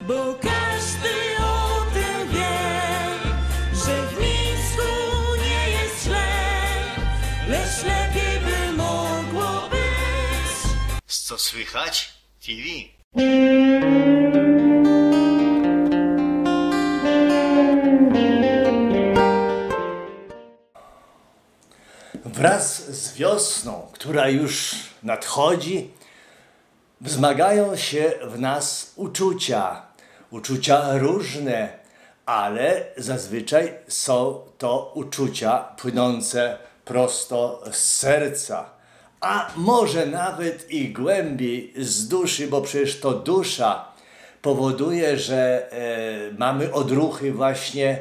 Bo każdy o tym wie, że w Mińsku nie jest źle, lecz lepiej by mogło być. Co słychać? TV. Wraz z wiosną, która już nadchodzi, wzmagają się w nas uczucia. Uczucia różne, ale zazwyczaj są to uczucia płynące prosto z serca. A może nawet i głębiej z duszy, bo przecież to dusza powoduje, że mamy odruchy właśnie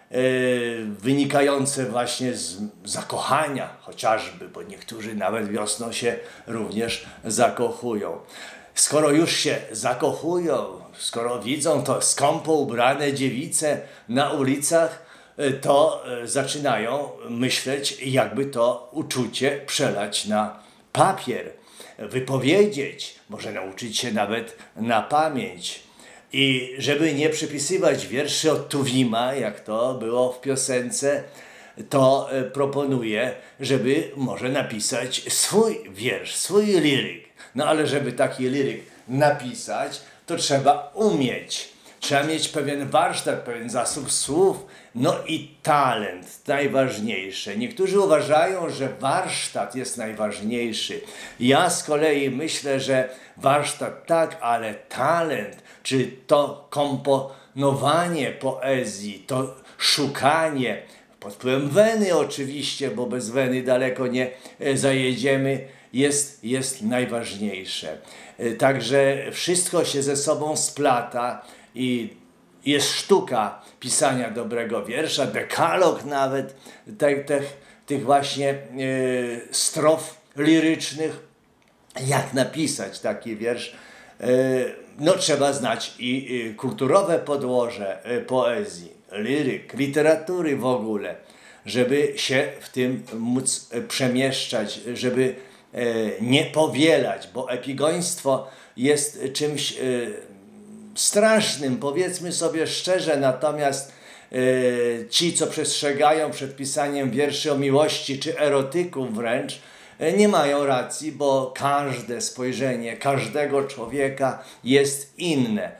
wynikające właśnie z zakochania chociażby, bo niektórzy nawet wiosną się również zakochują. Skoro już się zakochują, skoro widzą to skąpo ubrane dziewice na ulicach, to zaczynają myśleć, jakby to uczucie przelać na papier, wypowiedzieć, może nauczyć się nawet na pamięć. I żeby nie przypisywać wierszy od Tuwima, jak to było w piosence, to proponuję, żeby może napisać swój wiersz, swój liryk. No ale żeby taki liryk napisać, to trzeba umieć. Trzeba mieć pewien warsztat, pewien zasób słów, no i talent, najważniejsze. Niektórzy uważają, że warsztat jest najważniejszy. Ja z kolei myślę, że warsztat tak, ale talent, czy to komponowanie poezji, to szukanie, pod wpływem weny oczywiście, bo bez weny daleko nie zajedziemy, jest najważniejsze. Także wszystko się ze sobą splata i jest sztuka pisania dobrego wiersza, dekalog nawet tych właśnie strof lirycznych. Jak napisać taki wiersz? No trzeba znać i kulturowe podłoże poezji, liryk, literatury w ogóle, żeby się w tym móc przemieszczać, żeby nie powielać, bo epigoństwo jest czymś strasznym, powiedzmy sobie szczerze, natomiast ci, co przestrzegają przed pisaniem wierszy o miłości czy erotyku wręcz, nie mają racji, bo każde spojrzenie każdego człowieka jest inne.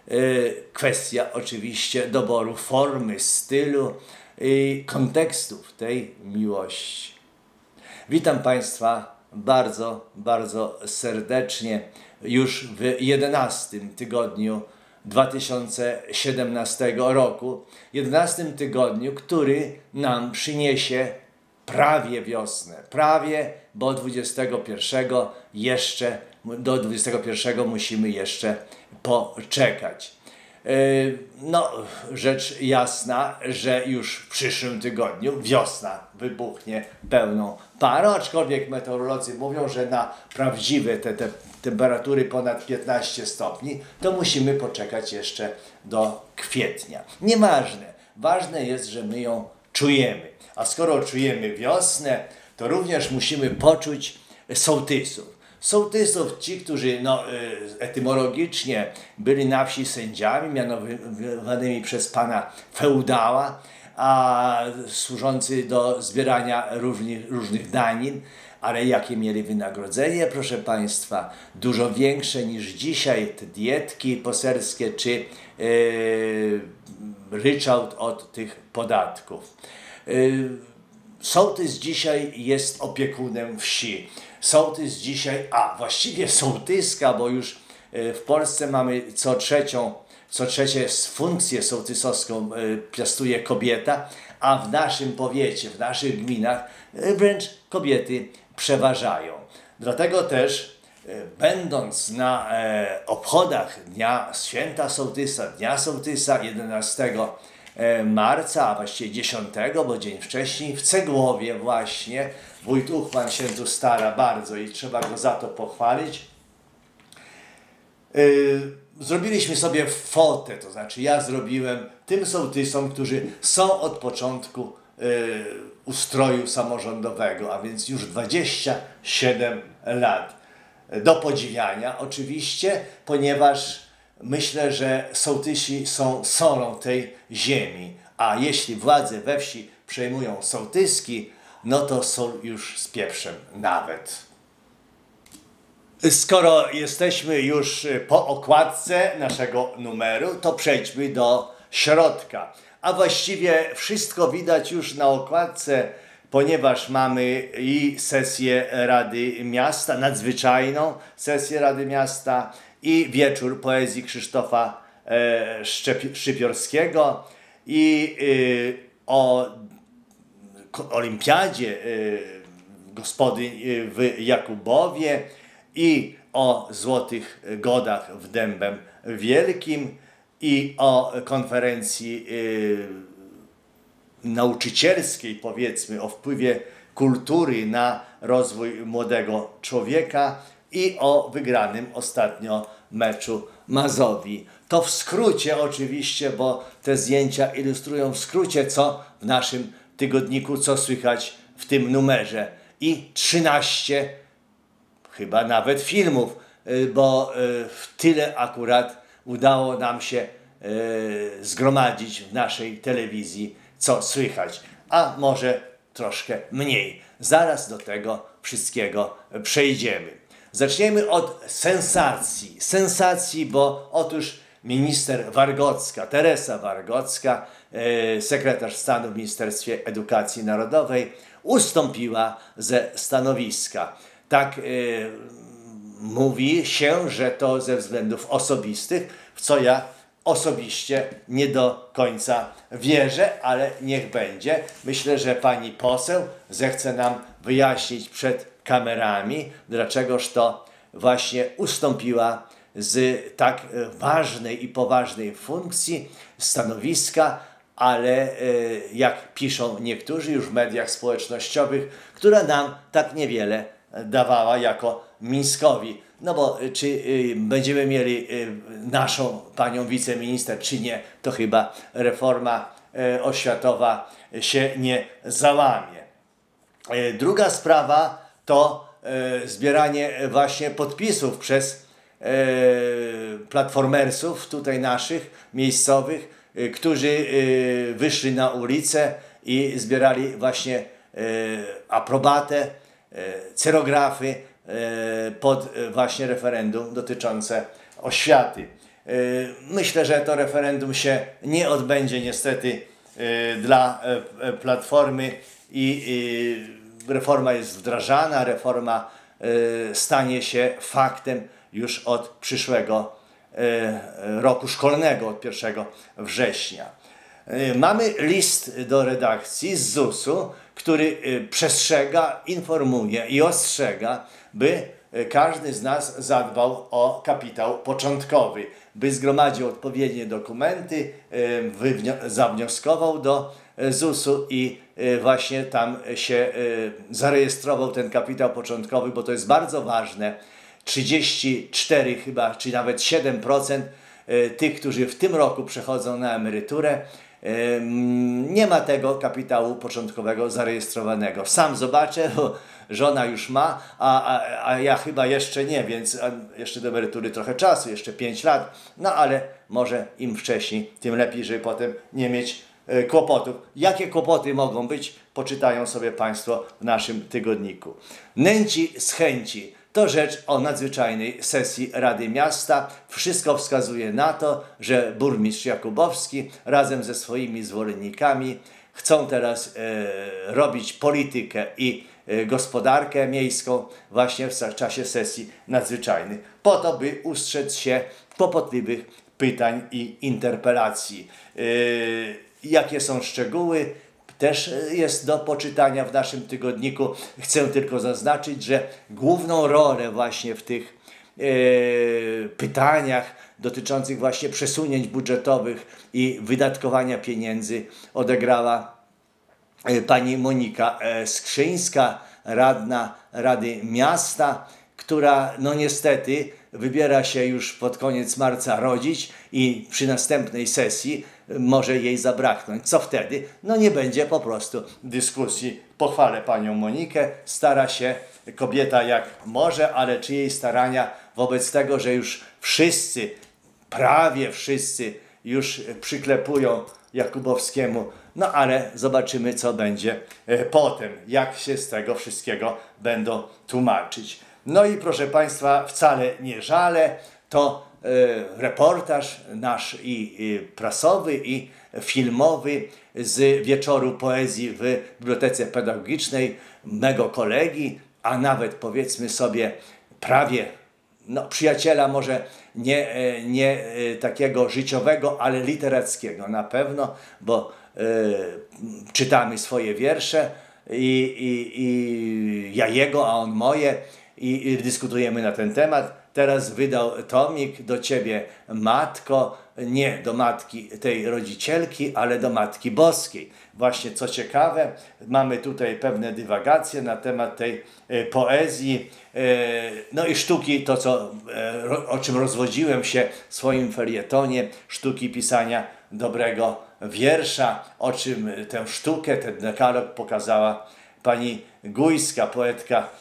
Kwestia oczywiście doboru formy, stylu i kontekstów tej miłości. Witam Państwa bardzo, bardzo serdecznie już w 11 tygodniu 2017 roku. 11 tygodniu, który nam przyniesie prawie wiosnę. Prawie, bo do 21 musimy jeszcze poczekać. No, rzecz jasna, że już w przyszłym tygodniu wiosna wybuchnie pełną parą, aczkolwiek meteorolodzy mówią, że na prawdziwe te temperatury ponad 15 stopni, to musimy poczekać jeszcze do kwietnia. Nieważne. Ważne jest, że my ją czujemy. A skoro czujemy wiosnę, to również musimy poczuć sołtysów. Sołtysów, ci, którzy etymologicznie byli na wsi sędziami, mianowanymi przez pana feudała, a służący do zbierania różnych danin, ale jakie mieli wynagrodzenie, proszę Państwa, dużo większe niż dzisiaj te dietki poselskie czy ryczałt od tych podatków. Sołtys dzisiaj jest opiekunem wsi. Sołtys dzisiaj, właściwie sołtyska, bo już w Polsce mamy co trzecie funkcję sołtysowską piastuje kobieta, a w naszym powiecie, w naszych gminach wręcz kobiety przeważają. Dlatego też będąc na obchodach Dnia Święta Sołtysa, Dnia Sołtysa 11 marca, a właściwie 10, bo dzień wcześniej, w Cegłowie właśnie, wójt Uchman się tu stara bardzo i trzeba go za to pochwalić. Zrobiliśmy sobie fotę, to znaczy ja zrobiłem tym sołtysom, którzy są od początku ustroju samorządowego, a więc już 27 lat. Do podziwiania oczywiście, ponieważ myślę, że sołtysi są solą tej ziemi, a jeśli władze we wsi przejmują sołtyski, no to sól już z pieprzem nawet. Skoro jesteśmy już po okładce naszego numeru, to przejdźmy do środka. A właściwie wszystko widać już na okładce, ponieważ mamy i sesję Rady Miasta, nadzwyczajną sesję Rady Miasta i wieczór poezji Krzysztofa Szczypiorskiego i o olimpiadzie gospodyń w Jakubowie i o złotych godach w Dębem Wielkim i o konferencji nauczycielskiej, powiedzmy, o wpływie kultury na rozwój młodego człowieka i o wygranym ostatnio meczu Mazowi. To w skrócie oczywiście, bo te zdjęcia ilustrują w skrócie, co w naszym tygodniku, co słychać w tym numerze. I 13 chyba nawet filmów, bo tyle akurat udało nam się zgromadzić w naszej telewizji, co słychać, a może troszkę mniej. Zaraz do tego wszystkiego przejdziemy. Zaczniemy od sensacji. Sensacji, bo otóż minister Wargocka, Teresa Wargocka, sekretarz stanu w Ministerstwie Edukacji Narodowej, ustąpiła ze stanowiska. Tak mówi się, że to ze względów osobistych, w co ja osobiście nie do końca wierzę, ale niech będzie. Myślę, że pani poseł zechce nam wyjaśnić przed kamerami, dlaczegoż to właśnie ustąpiła z tak ważnej i poważnej funkcji, stanowiska, ale jak piszą niektórzy już w mediach społecznościowych, która nam tak niewiele dawała jako Mińskowi. No bo czy będziemy mieli naszą panią wiceminister, czy nie, to chyba reforma oświatowa się nie załamie. Druga sprawa to zbieranie właśnie podpisów przez platformersów tutaj naszych, miejscowych, którzy wyszli na ulicę i zbierali właśnie aprobatę, cyrografy pod właśnie referendum dotyczące oświaty. Myślę, że to referendum się nie odbędzie niestety dla Platformy i reforma jest wdrażana, reforma stanie się faktem już od przyszłego roku szkolnego, od 1 września. Mamy list do redakcji z ZUS-u, który przestrzega, informuje i ostrzega, by każdy z nas zadbał o kapitał początkowy, by zgromadził odpowiednie dokumenty, zawnioskował do ZUS-u i właśnie tam się zarejestrował ten kapitał początkowy, bo to jest bardzo ważne. 34 chyba, czy nawet 7% tych, którzy w tym roku przechodzą na emeryturę, nie ma tego kapitału początkowego zarejestrowanego. Sam zobaczę, bo żona już ma, a ja chyba jeszcze nie, więc jeszcze do emerytury trochę czasu, jeszcze 5 lat, no ale może im wcześniej, tym lepiej, żeby potem nie mieć kłopotów. Jakie kłopoty mogą być, poczytają sobie Państwo w naszym tygodniku. Nęci z chęci. To rzecz o nadzwyczajnej sesji Rady Miasta. Wszystko wskazuje na to, że burmistrz Jakubowski razem ze swoimi zwolennikami chcą teraz robić politykę i gospodarkę miejską właśnie w czasie sesji nadzwyczajnych, po to, by ustrzec się kłopotliwych pytań i interpelacji. Jakie są szczegóły? Też jest do poczytania w naszym tygodniku. Chcę tylko zaznaczyć, że główną rolę właśnie w tych pytaniach dotyczących właśnie przesunięć budżetowych i wydatkowania pieniędzy odegrała pani Monika Skrzyńska, radna Rady Miasta, która no niestety wybiera się już pod koniec marca rodzić i przy następnej sesji może jej zabraknąć. Co wtedy? No nie będzie po prostu dyskusji. Pochwalę panią Monikę, stara się kobieta jak może, ale czy jej starania wobec tego, że już wszyscy prawie wszyscy już przyklepują Jakubowskiemu, no ale zobaczymy, co będzie potem, jak się z tego wszystkiego będą tłumaczyć. No i proszę Państwa, wcale nie żalę, to reportaż nasz i prasowy, i filmowy z wieczoru poezji w Bibliotece Pedagogicznej mego kolegi, a nawet powiedzmy sobie prawie przyjaciela, może nie takiego życiowego, ale literackiego na pewno, bo czytamy swoje wiersze i ja jego, a on moje i dyskutujemy na ten temat. Teraz wydał tomik do Ciebie, Matko, nie do matki tej rodzicielki, ale do Matki Boskiej. Właśnie co ciekawe, mamy tutaj pewne dywagacje na temat tej poezji, no i sztuki, to o czym rozwodziłem się w swoim felietonie, sztuki pisania dobrego wiersza, o czym tę sztukę, ten dekalog pokazała pani Gujska, poetka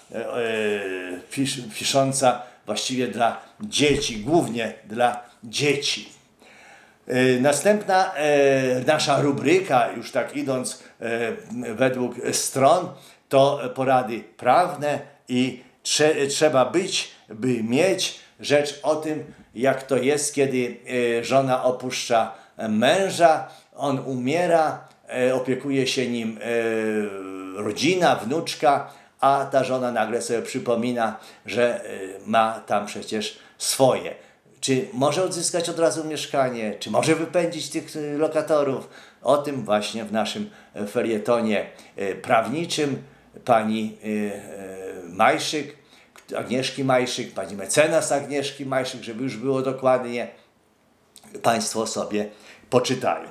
pisząca właściwie dla dzieci, głównie dla dzieci. Następna nasza rubryka, już tak idąc według stron, to porady prawne i trzeba być, by mieć. Rzecz o tym, jak to jest, kiedy żona opuszcza męża, on umiera, opiekuje się nim rodzina, wnuczka, a ta żona nagle sobie przypomina, że ma tam przecież swoje. Czy może odzyskać od razu mieszkanie, czy może wypędzić tych lokatorów? O tym właśnie w naszym felietonie prawniczym pani Majszyk, Agnieszki Majszyk, pani mecenas Agnieszki Majszyk, żeby już było dokładnie, Państwo sobie poczytają.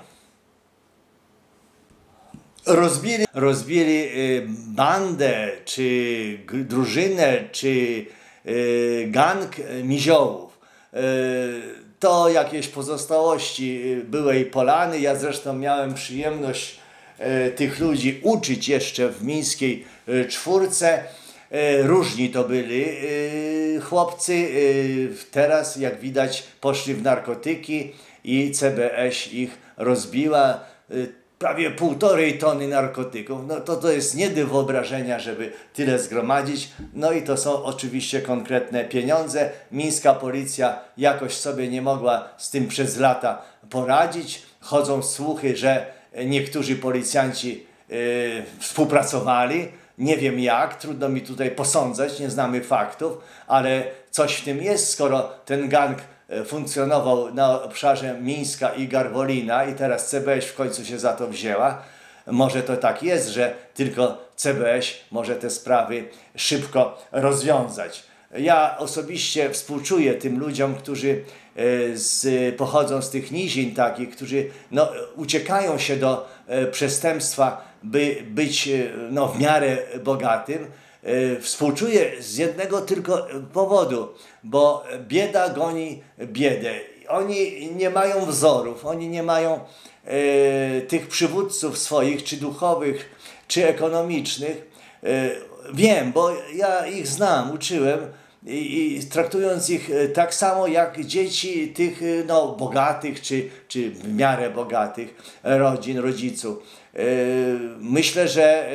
Rozbili bandę, czy drużynę, czy gang Miziołów. To jakieś pozostałości byłej Polany. Ja zresztą miałem przyjemność tych ludzi uczyć jeszcze w Mińskiej Czwórce. Różni to byli chłopcy. Teraz, jak widać, poszli w narkotyki i CBŚ ich rozbiła. Prawie 1,5 tony narkotyków. No to jest nie do wyobrażenia, żeby tyle zgromadzić. No i to są oczywiście konkretne pieniądze. Mińska policja jakoś sobie nie mogła z tym przez lata poradzić. Chodzą słuchy, że niektórzy policjanci współpracowali. Nie wiem jak, trudno mi tutaj posądzać, nie znamy faktów, ale coś w tym jest, skoro ten gang funkcjonował na obszarze Mińska i Garwolina i teraz CBŚ w końcu się za to wzięła. Może to tak jest, że tylko CBŚ może te sprawy szybko rozwiązać. Ja osobiście współczuję tym ludziom, którzy pochodzą z tych nizin takich, którzy uciekają się do przestępstwa, by być w miarę bogatym. Współczuję z jednego tylko powodu, bo bieda goni biedę. Oni nie mają wzorów, oni nie mają tych przywódców swoich, czy duchowych, czy ekonomicznych. Wiem, bo ja ich znam, uczyłem i traktując ich tak samo jak dzieci tych bogatych, czy w miarę bogatych rodzin, rodziców. Myślę, że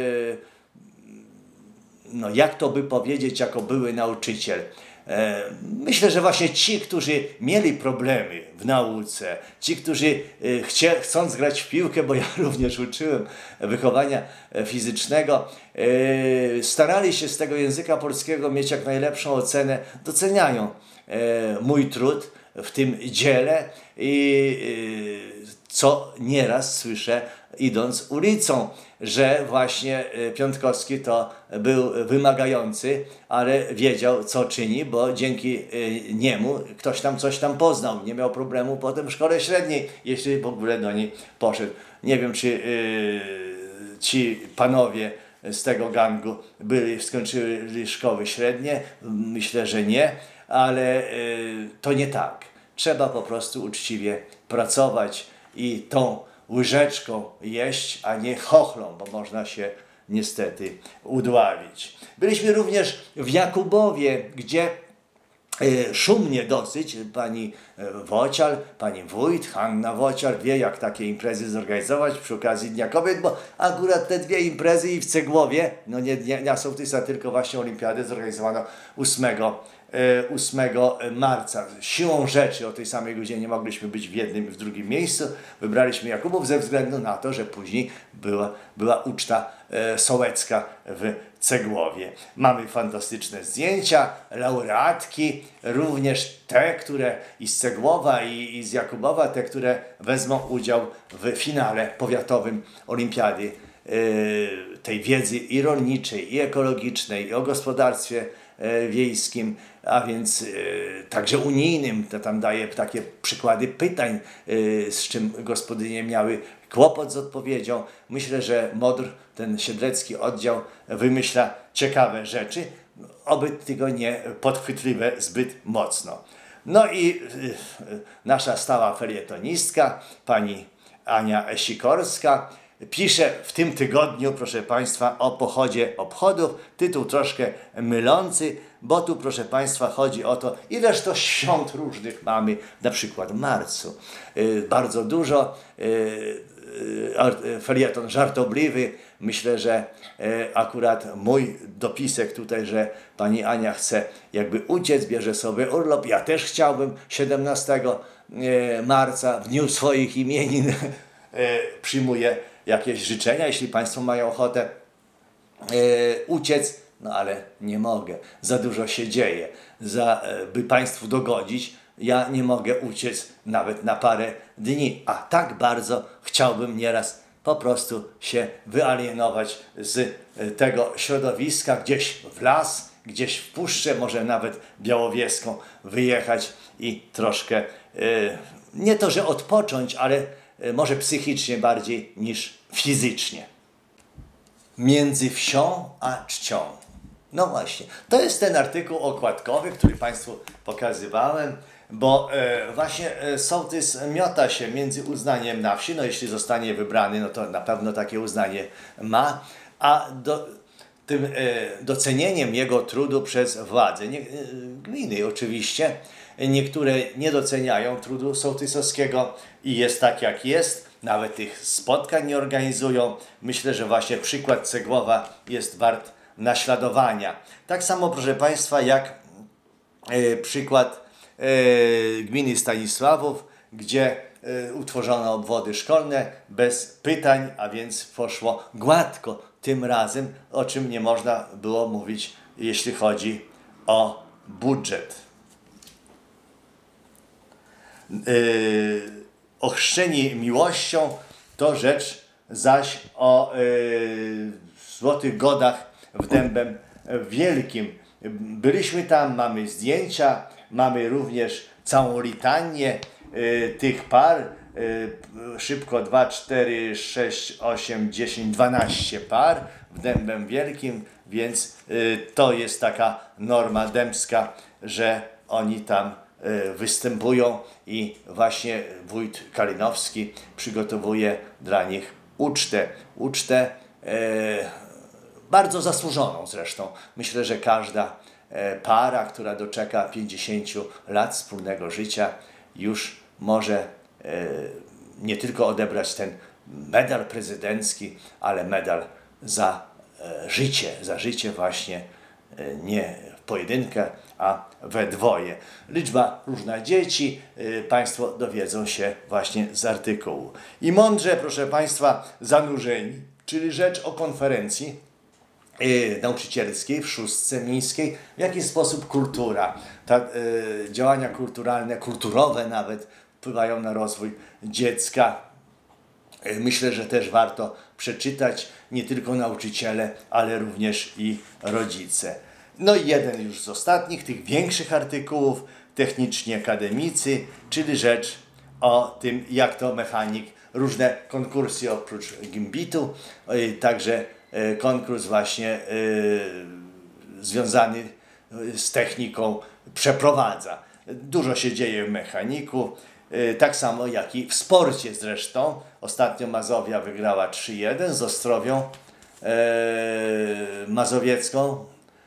jak to by powiedzieć jako były nauczyciel. Myślę, że właśnie ci, którzy mieli problemy w nauce, ci, którzy chcąc grać w piłkę, bo ja również uczyłem wychowania fizycznego, starali się z tego języka polskiego mieć jak najlepszą ocenę, doceniają mój trud w tym dziele i co nieraz słyszę idąc ulicą, że właśnie Piątkowski to był wymagający, ale wiedział co czyni, bo dzięki niemu ktoś tam coś tam poznał. Nie miał problemu potem w szkole średniej, jeśli w ogóle do niej poszedł. Nie wiem, czy ci panowie z tego gangu skończyli szkoły średnie. Myślę, że nie, ale to nie tak. Trzeba po prostu uczciwie pracować i tą łyżeczką jeść, a nie chochlą, bo można się niestety udławić. Byliśmy również w Jakubowie, gdzie szumnie dosyć. Pani Wocial, pani wójt, Hanna Wocial wie, jak takie imprezy zorganizować przy okazji Dnia Kobiet, bo akurat te dwie imprezy i w Cegłowie, no nie Dnia Sołtysa, tylko właśnie Olimpiady zorganizowano 8 marca. Siłą rzeczy o tej samej godzinie nie mogliśmy być w jednym i w drugim miejscu. Wybraliśmy Jakubów ze względu na to, że później była uczta sołecka w Cegłowie. Mamy fantastyczne zdjęcia, laureatki, również te, które i z Cegłowa i z Jakubowa, te, które wezmą udział w finale powiatowym Olimpiady tej wiedzy i rolniczej, i ekologicznej, i o gospodarstwie wiejskim, a więc także unijnym. To tam daje takie przykłady pytań, z czym gospodynie miały kłopot z odpowiedzią. Myślę, że MODR, ten siedlecki oddział, wymyśla ciekawe rzeczy, oby tego nie podchwytliwe zbyt mocno. No i nasza stała felietonistka, pani Ania Sikorska, pisze w tym tygodniu, proszę Państwa, o pochodzie obchodów. Tytuł troszkę mylący, bo tu, proszę Państwa, chodzi o to, ileż to świąt różnych mamy, na przykład w marcu. Bardzo dużo. Felieton żartobliwy. Myślę, że akurat mój dopisek tutaj, że pani Ania chce jakby uciec, bierze sobie urlop. Ja też chciałbym 17 marca, w dniu swoich imienin, przyjmuję jakieś życzenia, jeśli Państwo mają ochotę uciec, no ale nie mogę. Za dużo się dzieje. By Państwu dogodzić, ja nie mogę uciec nawet na parę dni, a tak bardzo chciałbym nieraz po prostu się wyalienować z tego środowiska, gdzieś w las, gdzieś w puszczę, może nawet białowieską wyjechać i troszkę, nie to, że odpocząć, ale może psychicznie bardziej niż fizycznie. Między wsią a czcią. No właśnie, to jest ten artykuł okładkowy, który Państwu pokazywałem, bo właśnie sołtys miota się między uznaniem na wsi, no jeśli zostanie wybrany, no to na pewno takie uznanie ma, a tym docenieniem jego trudu przez władze. Gminy oczywiście, niektóre nie doceniają trudu sołtysowskiego i jest tak, jak jest. Nawet tych spotkań nie organizują. Myślę, że właśnie przykład Cegłowa jest wart naśladowania. Tak samo, proszę Państwa, jak przykład gminy Stanisławów, gdzie utworzono obwody szkolne bez pytań, a więc poszło gładko tym razem, o czym nie można było mówić, jeśli chodzi o budżet. Ochrzczeni miłością to rzecz zaś o Złotych Godach w Dębem Wielkim. Byliśmy tam, mamy zdjęcia, mamy również całą litanię tych par. Szybko 2, 4, 6, 8, 10, 12 par w Dębem Wielkim, więc to jest taka norma dębska, że oni tam występują i właśnie wójt Kalinowski przygotowuje dla nich ucztę bardzo zasłużoną zresztą. Myślę, że każda para, która doczeka 50 lat wspólnego życia, już może nie tylko odebrać ten medal prezydencki, ale medal za życie właśnie nie w pojedynkę, a we dwoje. Liczba różna dzieci, Państwo dowiedzą się właśnie z artykułu. I mądrze, proszę Państwa, zanurzeni, czyli rzecz o konferencji nauczycielskiej w Szóstce Miejskiej, w jaki sposób kultura, działania kulturalne, kulturowe nawet, wpływają na rozwój dziecka. Myślę, że też warto przeczytać nie tylko nauczyciele, ale również i rodzice. No i jeden już z ostatnich, tych większych artykułów, techniczni akademicy, czyli rzecz o tym, jak to mechanik, różne konkursy oprócz gimbitu, także konkurs właśnie związany z techniką przeprowadza. Dużo się dzieje w mechaniku, tak samo jak i w sporcie zresztą. Ostatnio Mazowia wygrała 3-1 z Ostrowią Mazowiecką.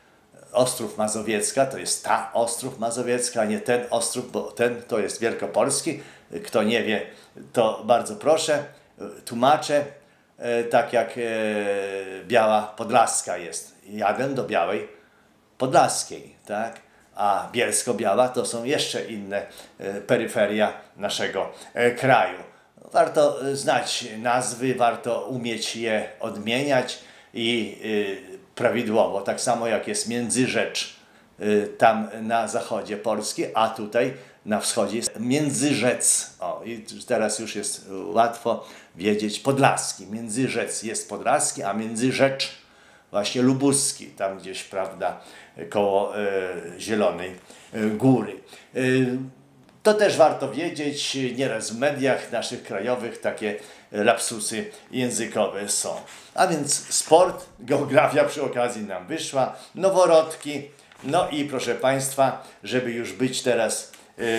Ostrów Mazowiecka, to jest ta Ostrów Mazowiecka, a nie ten Ostrów, bo ten to jest Wielkopolski. Kto nie wie, to bardzo proszę, tłumaczę, tak jak Biała Podlaska jest. Jadę do Białej Podlaskiej, tak? A Bielsko-Biała to są jeszcze inne peryferia naszego kraju. Warto znać nazwy, warto umieć je odmieniać i prawidłowo, tak samo jak jest Międzyrzecz tam na zachodzie Polski, a tutaj na wschodzie jest Międzyrzec. O, i teraz już jest łatwo wiedzieć, Podlaski. Międzyrzec jest Podlaski, a Międzyrzecz właśnie lubuski, tam gdzieś, prawda, koło Zielonej Góry. To też warto wiedzieć, nieraz w mediach naszych krajowych takie lapsusy językowe są. A więc sport, geografia przy okazji nam wyszła, noworodki, no i proszę Państwa, żeby już być teraz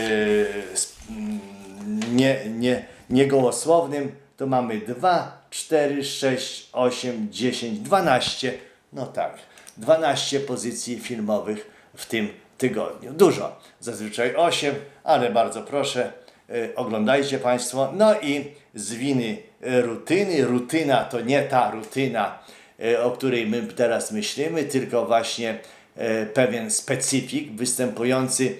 niegołosłownym, to mamy 2, 4, 6, 8, 10, 12, no tak, 12 pozycji filmowych w tym tygodniu. Dużo, zazwyczaj 8, ale bardzo proszę, oglądajcie Państwo. No i zwiny rutyny. Rutyna to nie ta rutyna, o której my teraz myślimy, tylko właśnie pewien specyfik występujący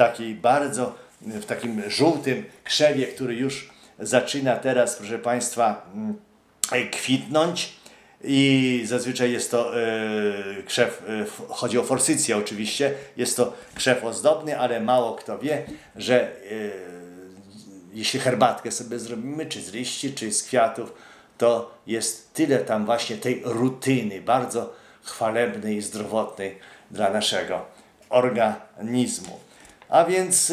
w takim żółtym krzewie, który już zaczyna teraz, proszę Państwa, kwitnąć. I zazwyczaj jest to krzew, chodzi o forsycję oczywiście, jest to krzew ozdobny, ale mało kto wie, że jeśli herbatkę sobie zrobimy, czy z liści, czy z kwiatów, to jest tyle tam właśnie tej rutyny, bardzo chwalebnej i zdrowotnej dla naszego organizmu. A więc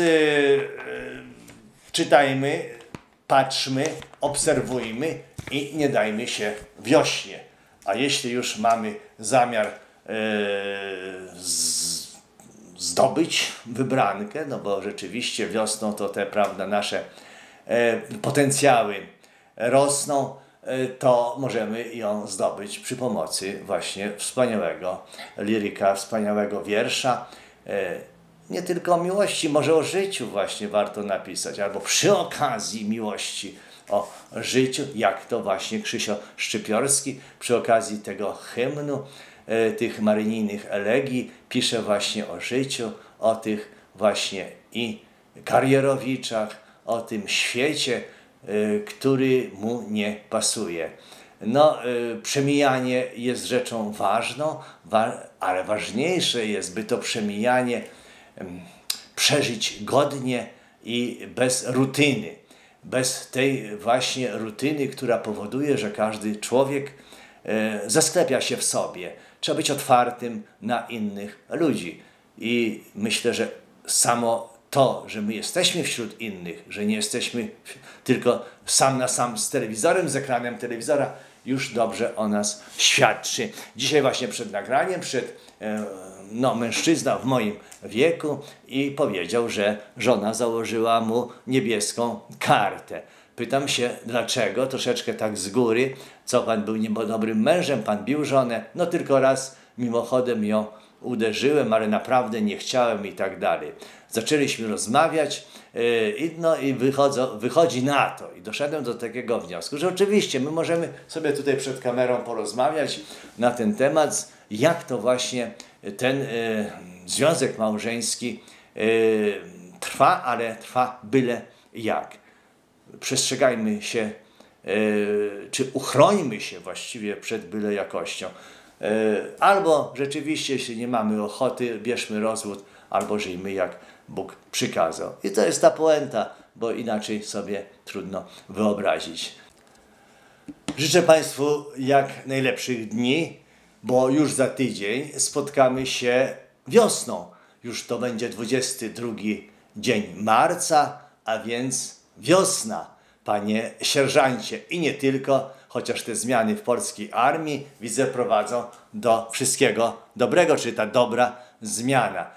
czytajmy, patrzmy, obserwujmy i nie dajmy się wiośnie. A jeśli już mamy zamiar zdobyć wybrankę, no bo rzeczywiście wiosną to te, prawda, nasze potencjały rosną, to możemy ją zdobyć przy pomocy właśnie wspaniałego liryka, wspaniałego wiersza. Nie tylko o miłości, może o życiu właśnie warto napisać, albo przy okazji miłości o życiu, jak to właśnie Krzysio Szczypiorski przy okazji tego hymnu, tych marynijnych elegii pisze właśnie o życiu, o tych właśnie i karierowiczach, o tym świecie, który mu nie pasuje. No, przemijanie jest rzeczą ważną, ale ważniejsze jest, by to przemijanie przeżyć godnie i bez rutyny. Bez tej właśnie rutyny, która powoduje, że każdy człowiek zasklepia się w sobie. Trzeba być otwartym na innych ludzi. I myślę, że samo to, że my jesteśmy wśród innych, że nie jesteśmy tylko sam na sam z telewizorem, z ekranem telewizora, już dobrze o nas świadczy. Dzisiaj właśnie przed nagraniem, mężczyzna w moim wieku i powiedział, że żona założyła mu niebieską kartę. Pytam się, dlaczego, troszeczkę tak z góry, co pan był niedobrym mężem, pan bił żonę, no tylko raz mimochodem ją uderzyłem, ale naprawdę nie chciałem i tak dalej. Zaczęliśmy rozmawiać i wychodzi na to i doszedłem do takiego wniosku, że oczywiście my możemy sobie tutaj przed kamerą porozmawiać na ten temat, jak to właśnie ten związek małżeński trwa, ale trwa byle jak. Przestrzegajmy się, czy uchrońmy się właściwie przed byle jakością. Albo rzeczywiście, jeśli nie mamy ochoty, bierzmy rozwód, albo żyjmy jak Bóg przykazał. I to jest ta puenta, bo inaczej sobie trudno wyobrazić. Życzę Państwu jak najlepszych dni, bo już za tydzień spotkamy się wiosną. Już to będzie 22 dzień marca, a więc wiosna, panie sierżancie. I nie tylko, chociaż te zmiany w polskiej armii, widzę, prowadzą do wszystkiego dobrego, czy ta dobra zmiana.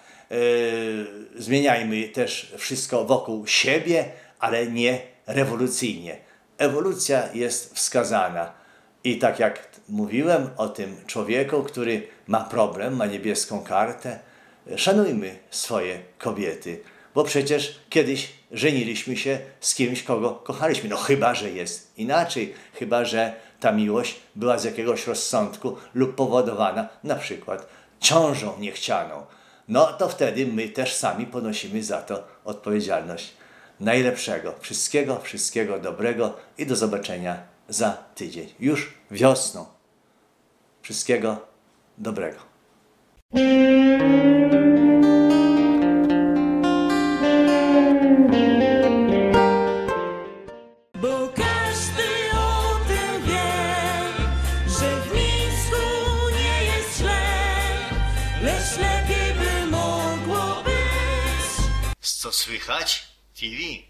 Zmieniajmy też wszystko wokół siebie, ale nie rewolucyjnie. Ewolucja jest wskazana i tak jak mówiłem o tym człowieku, który ma problem, ma niebieską kartę. Szanujmy swoje kobiety, bo przecież kiedyś żeniliśmy się z kimś, kogo kochaliśmy. No chyba, że jest inaczej, chyba, że ta miłość była z jakiegoś rozsądku lub powodowana na przykład ciążą niechcianą. No to wtedy my też sami ponosimy za to odpowiedzialność. Najlepszego, wszystkiego dobrego i do zobaczenia za tydzień. Już wiosną. Wszystkiego dobrego. Bo każdy o tym wie, że w Mińsku nie jest źle, lecz lepiej by mogło być. Co słychać? TV.